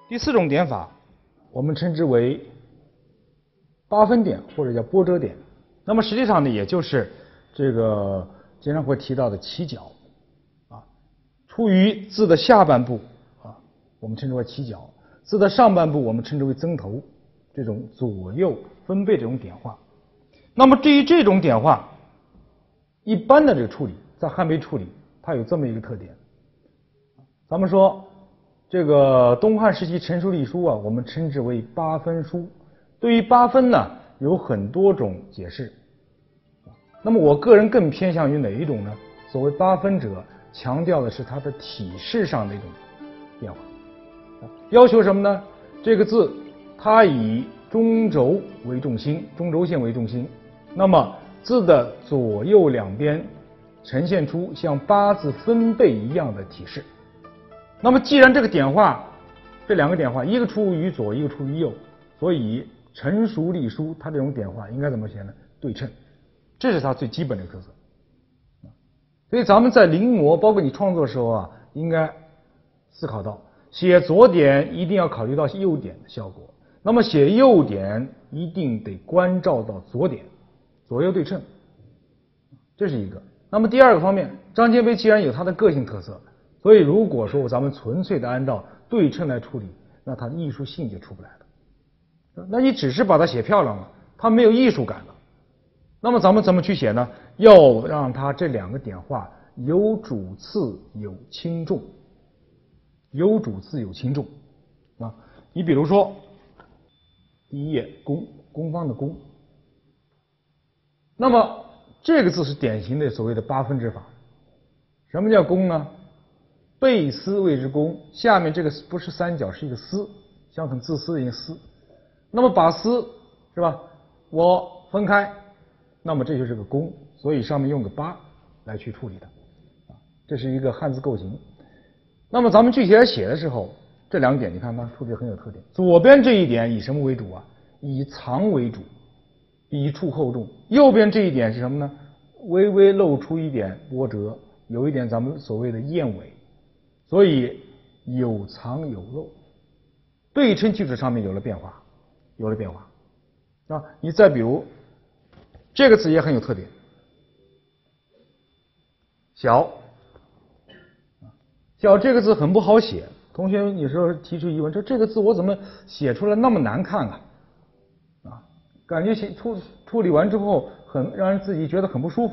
第4种点法，我们称之为八分点或者叫波折点。那么实际上呢，也就是这个经常会提到的起角啊，处于字的下半部啊，我们称之为起角；字的上半部我们称之为增头，这种左右分贝这种点画。那么对于这种点画，一般的这个处理，在汉碑处理，它有这么一个特点。咱们说这个东汉时期成书隶书啊，我们称之为八分书。对于八分呢，有很多种解释。那么我个人更偏向于哪一种呢？所谓八分者，强调的是它的体式上的一种变化，要求什么呢？这个字它以中轴为重心，中轴线为重心，那么字的左右两边呈现出像八字分贝一样的体式。那么既然这个点画，这两个点画，一个出于左，一个出于右，所以成熟隶书它这种点画应该怎么写呢？对称，这是它最基本的特色。所以咱们在临摹，包括你创作的时候啊，应该思考到，写左点一定要考虑到右点的效果，那么写右点一定得关照到左点，左右对称，这是一个。那么第二个方面，张骞碑既然有它的个性特色，所以如果说咱们纯粹的按照对称来处理，那它的艺术性就出不来了。那你只是把它写漂亮了，它没有艺术感了。那么咱们怎么去写呢？要让它这两个点画有主次有轻重，有主次有轻重啊。你比如说第一页工，工方的工，那么这个字是典型的所谓的八分之法。什么叫工呢？背丝谓之工，下面这个不是三角，是一个丝，像很自私的一个丝。那么把丝是吧，我分开，那么这就是个工，所以上面用个八来去处理的，这是一个汉字构型。那么咱们具体来写的时候，这两点你看它处理很有特点。左边这一点以什么为主啊？以藏为主，笔触厚重。右边这一点是什么呢？微微露出一点波折，有一点咱们所谓的燕尾，所以有藏有露，对称句子上面有了变化，有了变化啊。你再比如这个字也很有特点，小，小这个字很不好写，同学有时候提出疑问，说这个字我怎么写出来那么难看啊？啊，感觉处理完之后很让人自己觉得很不舒服，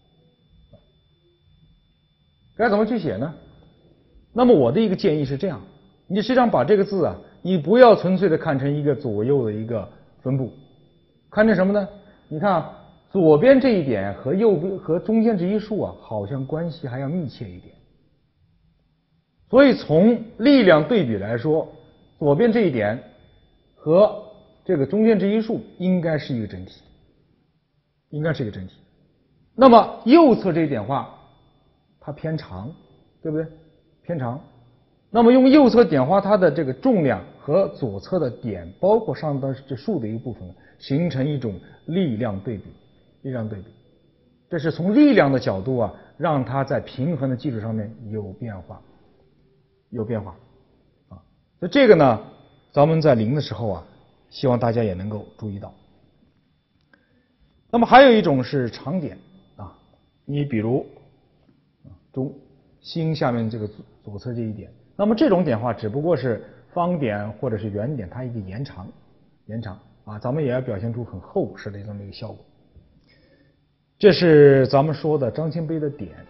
该怎么去写呢？那么我的一个建议是这样，你实际上把这个字啊，你不要纯粹的看成一个左右的一个分布，看成什么呢？你看啊，左边这一点和右边和中间这一竖啊，好像关系还要密切一点。所以从力量对比来说，左边这一点和这个中间这一竖应该是一个整体，应该是一个整体。那么右侧这一点画，它偏长，对不对？偏长。那么用右侧点画它的这个重量和左侧的点，包括上端这竖的一个部分，形成一种力量对比，力量对比。这是从力量的角度啊，让它在平衡的基础上面有变化，有变化啊。那这个呢，咱们在临的时候啊，希望大家也能够注意到。那么还有一种是长点啊，你比如中心下面这个左侧这一点，那么这种点画只不过是方点或者是圆点，它一个延长啊，咱们也要表现出很厚实的这么一个效果。这是咱们说的张骞碑的点。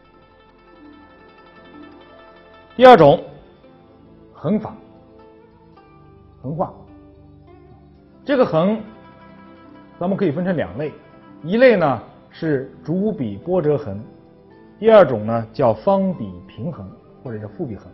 第二种横法，横画。这个横咱们可以分成两类，一类呢是主笔波折横，第二种呢叫方笔平横或者叫复笔横。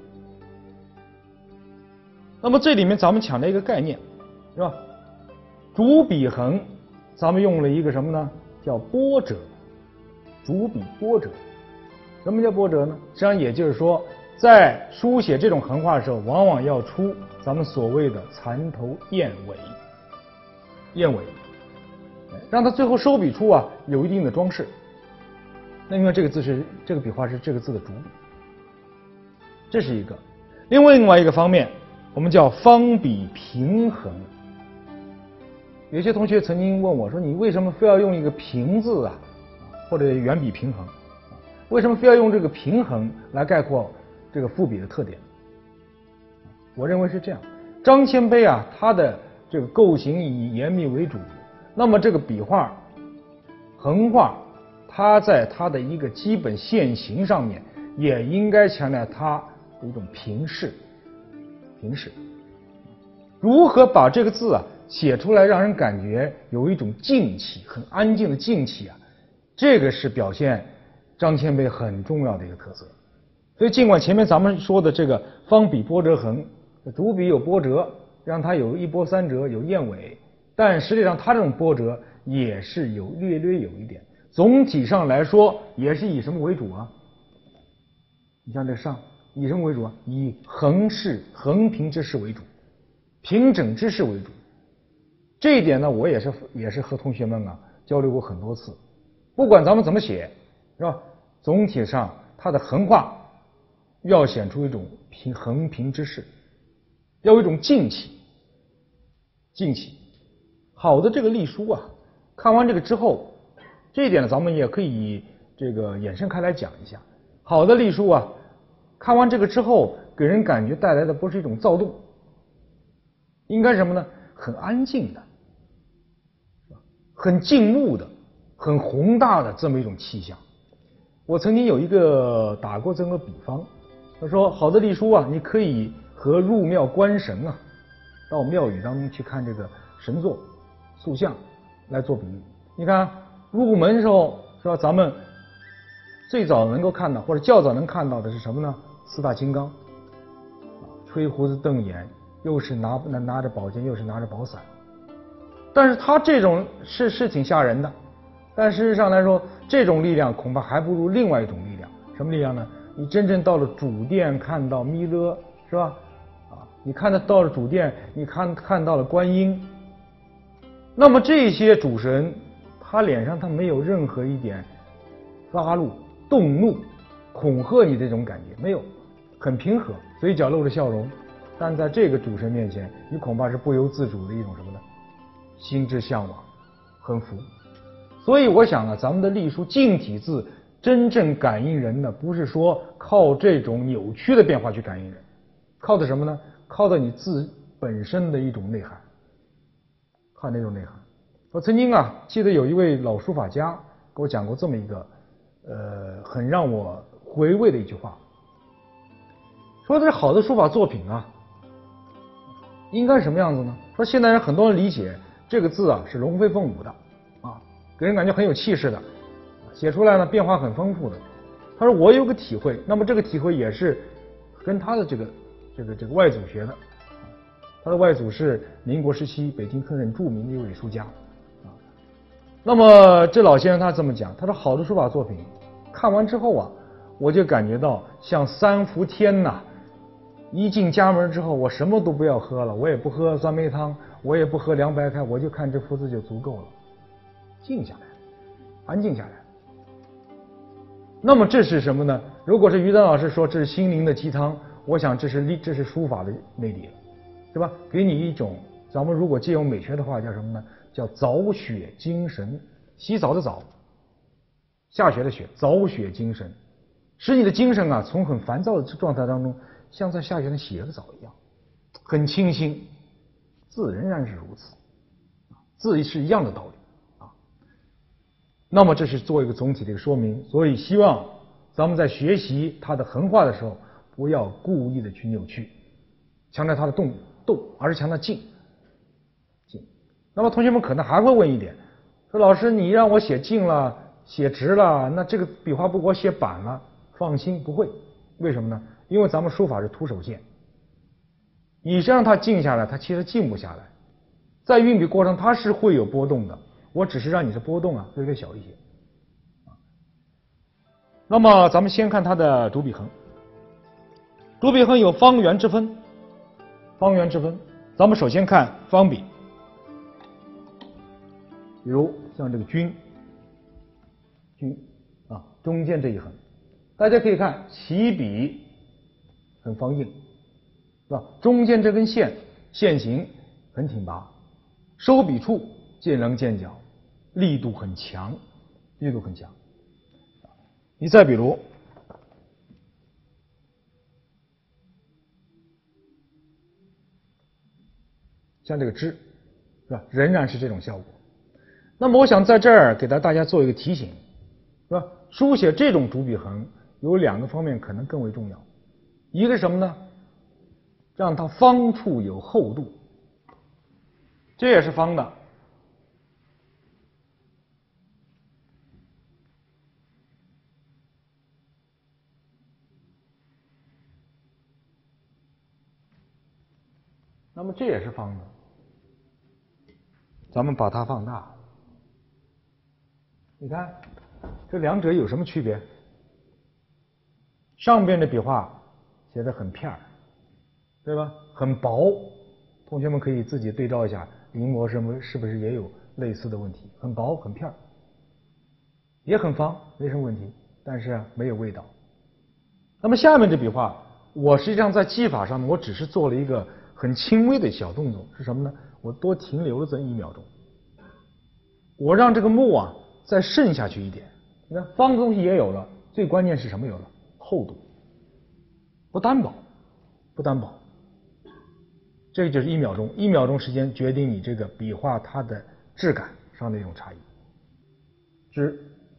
那么这里面咱们强调一个概念，是吧？主笔横咱们用了一个什么呢？叫波折，主笔波折。什么叫波折呢？实际上也就是说，在书写这种横画的时候，往往要出咱们所谓的蚕头燕尾，燕尾，让它最后收笔处啊有一定的装饰。那因为这个字是这个笔画是这个字的主笔，这是一个。另外一个方面， 我们叫方笔平衡。有些同学曾经问我说：“你为什么非要用一个平字啊？或者圆笔平衡？为什么非要用这个平衡来概括这个赋笔的特点？”我认为是这样。张骞碑啊，它的这个构型以严密为主，那么这个笔画、横画，它在它的一个基本线形上面，也应该强调它的一种平视。平视，如何把这个字啊写出来，让人感觉有一种静气，很安静的静气啊，这个是表现张骞碑很重要的一个特色。所以，尽管前面咱们说的这个方笔波折横，主笔有波折，让它有一波三折，有燕尾，但实际上它这种波折也是略有一点。总体上来说，也是以什么为主啊？你像这上以什么为主啊？以横平之势为主，平整之势为主。这一点呢，我也是和同学们啊交流过很多次。不管咱们怎么写，是吧？总体上它的横画要显出一种横平之势，要有一种静气。好的这个隶书啊，看完这个之后，这一点呢，咱们也可以这个衍生开来讲一下。好的隶书啊，看完这个之后，给人感觉带来的不是一种躁动，应该是什么呢？很安静的，很静穆的，很宏大的这么一种气象。我曾经有一个打过这么个比方，他说好的隶书啊，你可以和入庙观神啊，到庙宇当中去看这个神座、塑像来做比喻。你看入门的时候是吧，咱们最早能够看到或者较早能看到的是什么呢？四大金刚，吹胡子瞪眼，又是拿着宝剑，又是拿着宝伞。但是他这种是挺吓人的，但事实上来说，这种力量恐怕还不如另外一种力量。什么力量呢？你真正到了主殿，看到弥勒，是吧？你到了主殿，你看到了观音。那么这些主神，他脸上他没有任何一点发怒、动怒、恐吓你这种感觉，没有，很平和，嘴角露着笑容。但在这个主神面前，你恐怕是不由自主的一种什么呢？心之向往，很服。所以我想啊，咱们的隶书净体字真正感应人呢，不是说靠这种扭曲的变化去感应人，靠的什么呢？靠的你字本身的一种内涵，靠那种内涵。我曾经啊，记得有一位老书法家给我讲过这么一个很让我回味的一句话，说这好的书法作品啊，应该是什么样子呢？说现代人很多人理解这个字啊是龙飞凤舞的啊，给人感觉很有气势的，写出来呢变化很丰富的。他说我有个体会，那么这个体会也是跟他的这个外祖学的。他的外祖是民国时期北京曾任著名的一位书家啊。那么这老先生他这么讲，他说好的书法作品看完之后啊，我就感觉到像三伏天呐，一进家门之后，我什么都不要喝了，我也不喝酸梅汤，我也不喝凉白开，我就看这幅字就足够了，静下来，安静下来。那么这是什么呢？如果是于丹老师说这是心灵的鸡汤，我想这是书法的魅力了，对吧？给你一种，咱们如果借用美学的话叫什么呢？叫早雪精神，洗澡的澡，下雪的雪，早雪精神，使你的精神啊从很烦躁的状态当中，像在下雪的洗了个澡一样，很清新。字仍然是如此，字是一样的道理啊。那么这是做一个总体的一个说明，所以希望咱们在学习它的横画的时候，不要故意的去扭曲，强调它的动，而是强调静。那么同学们可能还会问一点，说老师你让我写静了，写直了，那这个笔画不给我写板了？放心，不会。为什么呢？因为咱们书法是徒手线，你让它静下来，它其实静不下来。在运笔过程它是会有波动的，我只是让你的波动啊微微小一些。那么咱们先看它的主笔横。主笔横有方圆之分，咱们首先看方笔，比如像这个君啊，中间这一横，大家可以看起笔很方硬， 是吧？中间这根线形很挺拔，收笔处见棱见角，力度很强，力度很强。你再比如，像这个支，是吧？仍然是这种效果。那么我想在这儿给大家做一个提醒，是吧？书写这种主笔横有2个方面可能更为重要，一个是什么呢？让它方处有厚度，这也是方的。那么这也是方的，咱们把它放大，你看这两者有什么区别？上边的笔画写得很片儿，对吧？很薄，同学们可以自己对照一下，临摹是不是也有类似的问题？很薄很片儿，也很方，没什么问题，但是没有味道。那么下面这笔画，我实际上在技法上面，我只是做了一个很轻微的小动作，是什么呢？我多停留了这1秒钟，我让这个墨啊再渗下去一点。你看方的东西也有了，最关键是什么有了？厚度，不单薄，不单薄。这个就是1秒钟，1秒钟时间决定你这个笔画它的质感上的一种差异。之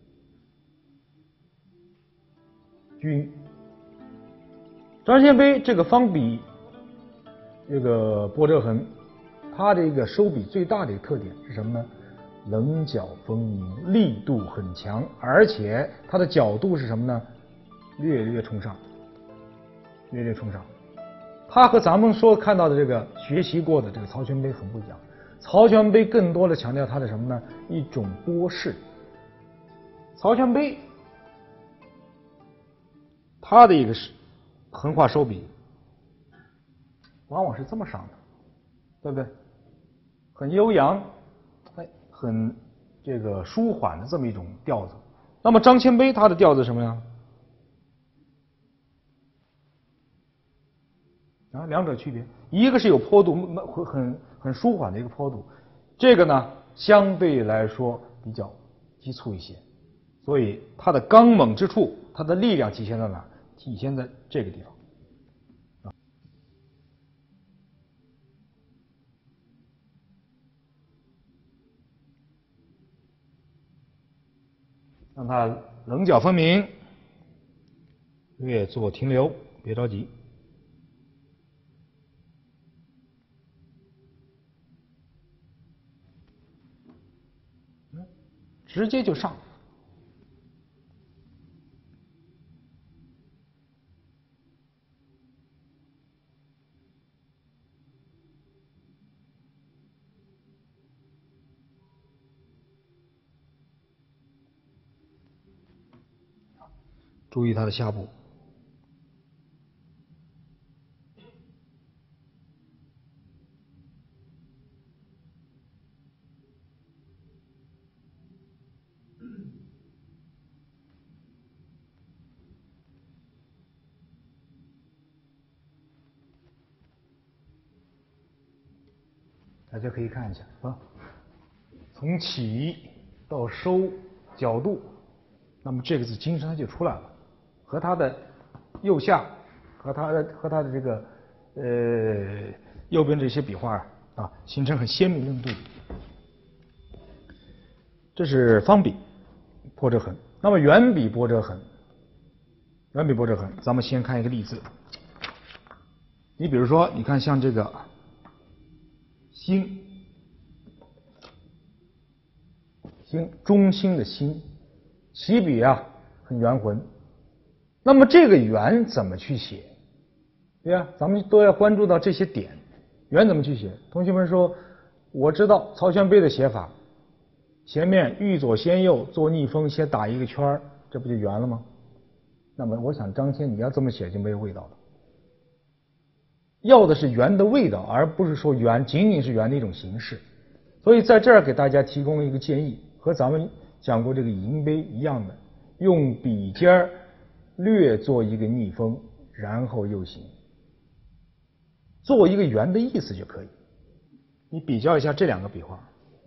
均。张献碑这个方笔，这个波折痕，它的一个收笔最大的一个特点是什么呢？棱角分明，力度很强，而且它的角度是什么呢？略略冲上，略略冲上。它和咱们看到的这个学习过的这个曹全碑很不一样。曹全碑更多的强调它的什么呢？一种波势。曹全碑它的一个横画收笔，往往是这么上的，对不对？很悠扬，很这个舒缓的这么一种调子。那么张献碑他的调子什么呀？两者区别，一个是有坡度，很舒缓的一个坡度，这个呢相对来说比较急促一些，所以它的刚猛之处，它的力量体现在哪？体现在这个地方。让它棱角分明，略作停留，别着急。直接就上。注意它的下部。大家可以看一下啊，从起到收角度，那么这个字精神它就出来了，和它的右下和它的这个右边这些笔画啊，形成很鲜明的对比。这是方笔波折痕，那么圆笔波折痕，咱们先看一个例子。你比如说，你看像这个兴，中兴的兴，起笔啊很圆浑。那么这个圆怎么去写？对呀，咱们都要关注到这些点。圆怎么去写？同学们说，我知道曹全碑的写法，前面欲左先右做逆锋，先打一个圈，这不就圆了吗？那么我想张骞你要这么写就没有味道了。要的是圆的味道，而不是说圆仅仅是圆的一种形式。所以在这儿给大家提供一个建议，和咱们讲过这个银碑一样的，用笔尖略做一个逆锋，然后又行。 做一个圆的意思就可以。你比较一下这两个笔画。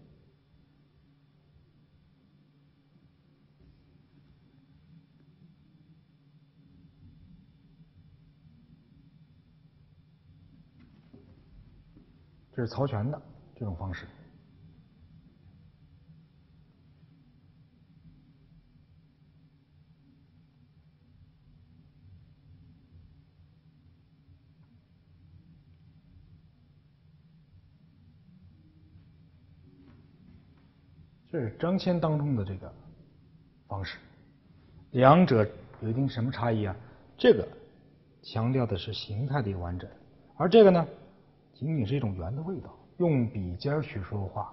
这是曹全的这种方式。这是张骞当中的这个方式，两者有一定什么差异啊？这个强调的是形态的一个完整，而这个呢，仅仅是一种圆的味道，用笔尖去说话。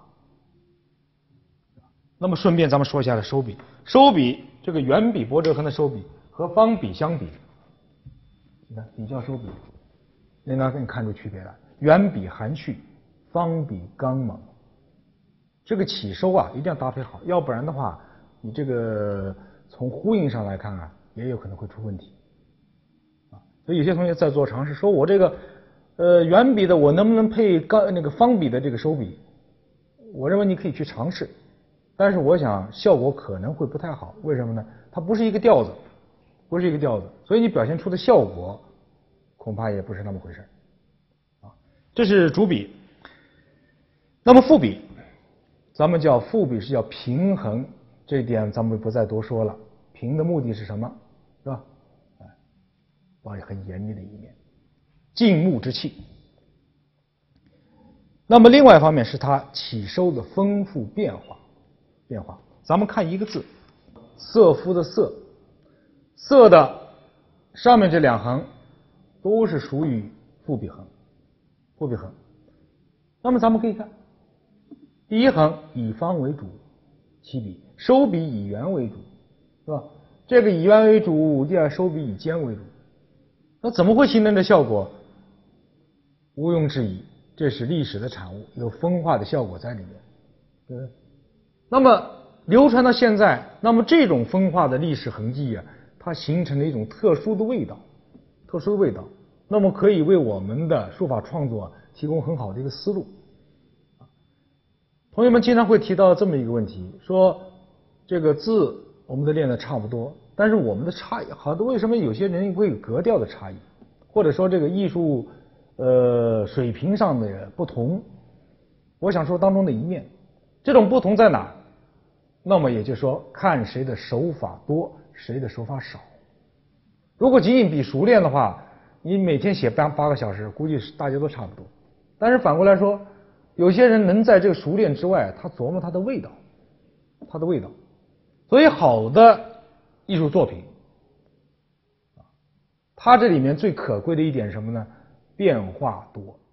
那么顺便咱们说一下的收笔，收笔这个圆笔薄折痕的收笔和方笔相比，你看比较收笔，应该给你看出区别来。圆笔含蓄，方笔刚猛。这个起收啊，一定要搭配好，要不然的话，你这个从呼应上来看啊，也有可能会出问题啊。所以有些同学在做尝试，说我这个圆笔的我能不能配那个方笔的这个收笔？我认为你可以去尝试，但是我想效果可能会不太好。为什么呢？它不是一个调子，不是一个调子，所以你表现出的效果恐怕也不是那么回事啊。这是主笔，那么副笔。咱们叫副笔是叫平衡，这一点咱们不再多说了。平的目的是什么？是吧？保有很严厉的一面，静穆之气。那么另外一方面是它起收的丰富变化。咱们看一个字，色夫的色，色的上面这两横都是属于复笔横，那么咱们可以看。第一横以方为主，起笔；收笔以圆为主，是吧？这个以圆为主，第二收笔以尖为主。那怎么会形成这效果？毋庸置疑，这是历史的产物，有风化的效果在里面，对不对？那么流传到现在，那么这种风化的历史痕迹啊，它形成了一种特殊的味道，那么可以为我们的书法创作提供很好的一个思路。同学们经常会提到这么一个问题，说这个字我们都练得差不多，但是我们的差异，好的，为什么有些人会有格调的差异，或者说这个艺术水平上的不同？我想说当中的一面，这种不同在哪？那么也就是说，看谁的手法多，谁的手法少。如果仅仅比熟练的话，你每天写8个小时，估计是大家都差不多。但是反过来说，有些人能在这个熟练之外，他琢磨他的味道。所以好的艺术作品，它这里面最可贵的一点是什么呢？变化多。